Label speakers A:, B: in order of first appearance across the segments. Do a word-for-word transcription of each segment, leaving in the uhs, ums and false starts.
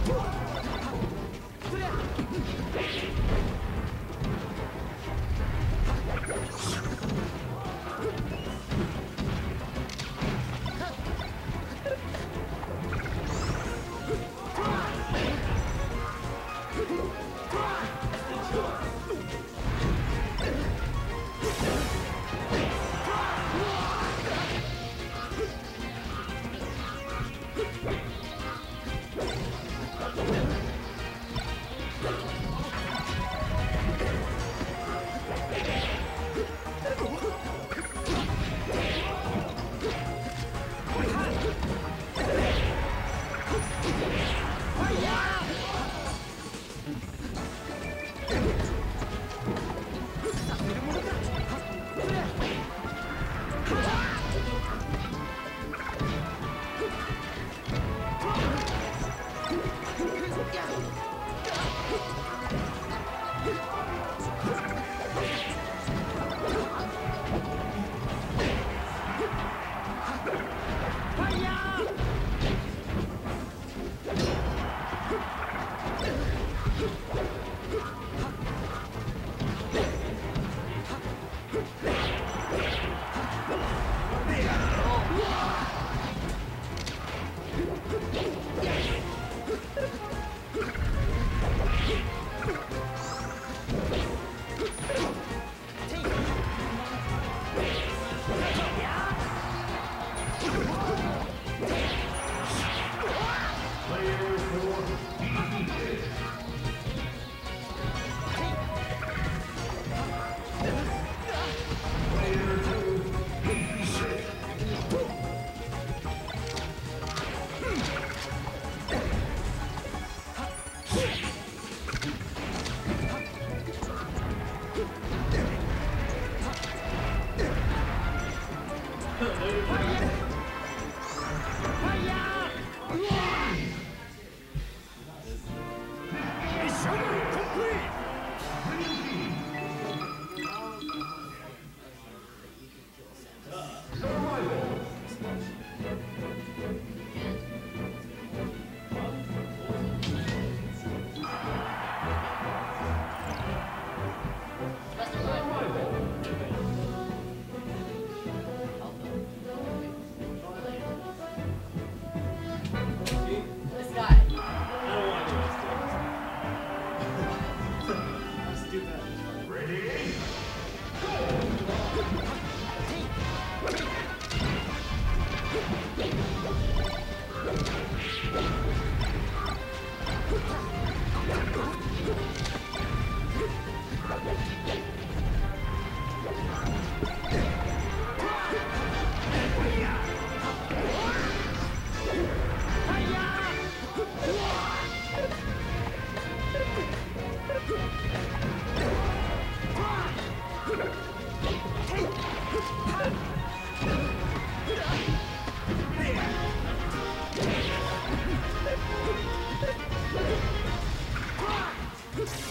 A: Huh?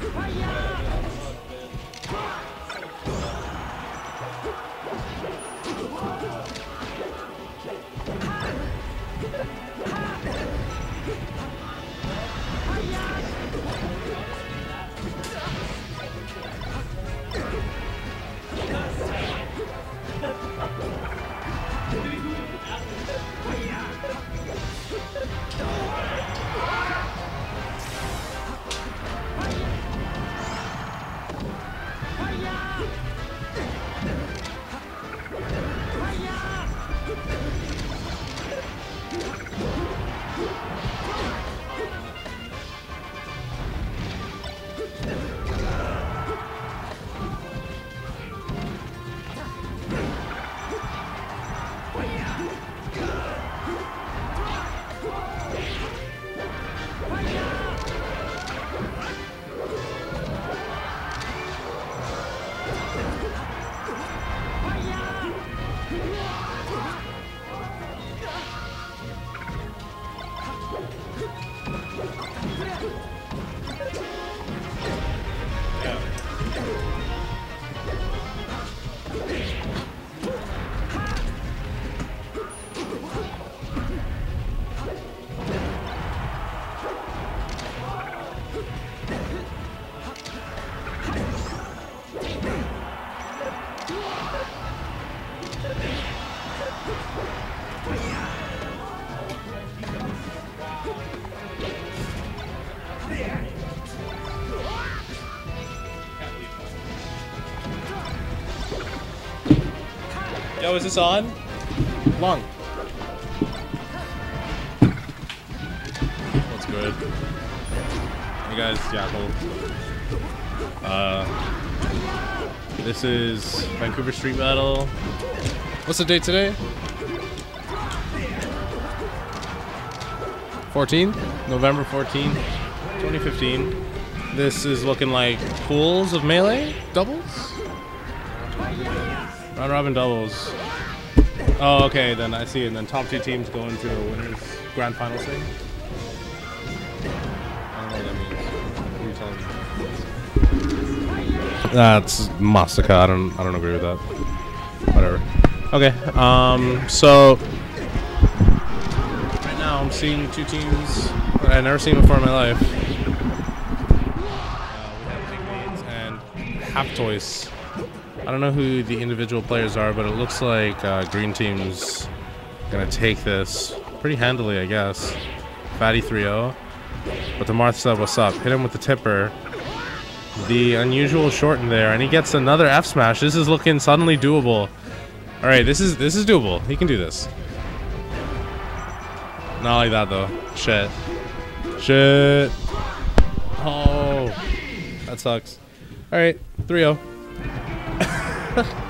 A: Yo, is this on? Long. What's good? Hey guys, Jackal. Uh, this is Vancouver Street Battle. What's the date today? fourteenth? November fourteenth, twenty fifteen. This is looking like pools of melee doubles? Round robin doubles. Oh, okay, then I see it. And then top two teams go into the winners grand final thing. I don't know what that means. What are you telling me? That's Masaka. I don't I don't agree with that. Whatever. Okay, um so right now I'm seeing two teams that I've never seen before in my life. Uh, we have Pigmates and Half-Toys. I don't know who the individual players are, but it looks like uh, green team's gonna take this pretty handily, I guess. Fatty three oh. But the Marth said, what's up? Hit him with the tipper. The unusual short in there, and he gets another F smash. This is looking suddenly doable. Alright, this is this is doable. He can do this. Not like that though. Shit. Shit. Oh. That sucks. Alright, three oh.